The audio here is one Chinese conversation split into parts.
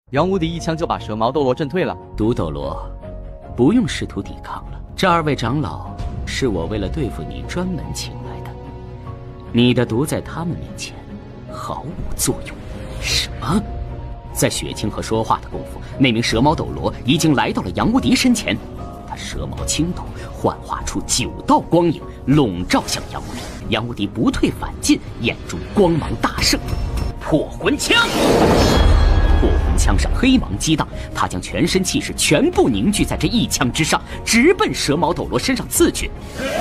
杨无敌一枪就把蛇矛斗罗震退了。 毒斗罗，不用试图抵抗了。这2位长老是我为了对付你专门请来的，你的毒在他们面前毫无作用。什么？在雪清河说话的功夫，那名蛇矛斗罗已经来到了杨无敌身前。他蛇矛轻动，幻化出9道光影，笼罩向杨无敌。杨无敌不退反进，眼中光芒大盛，破魂枪。破魂枪上黑芒激荡，他将全身气势全部凝聚在这一枪之上，直奔蛇矛斗罗身上刺去。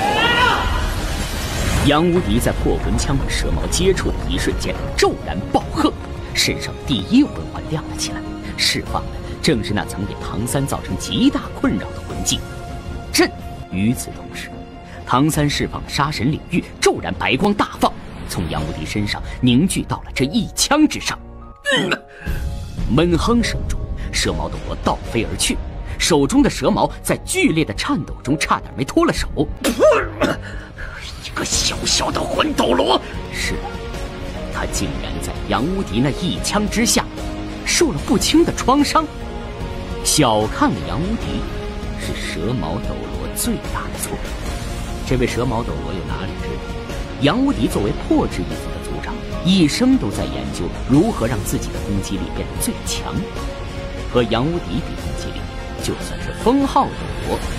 杨无敌在破魂枪与蛇矛接触的一瞬间骤然暴喝，身上第一魂环亮了起来，释放的正是那曾给唐三造成极大困扰的魂技震。与此同时，唐三释放的杀神领域骤然白光大放，从杨无敌身上凝聚到了这一枪之上。闷哼声中，蛇矛斗罗倒飞而去，手中的蛇矛在剧烈的颤抖中差点没脱了手。一个小小的魂斗罗，是的，他竟然在杨无敌那一枪之下受了不轻的创伤。小看了杨无敌，是蛇矛斗罗最大的错。这位蛇矛斗罗又哪里知道，杨无敌作为破制一族的族长，一生都在研究如何让自己的攻击力变得最强。和杨无敌比攻击力，就算是封号斗罗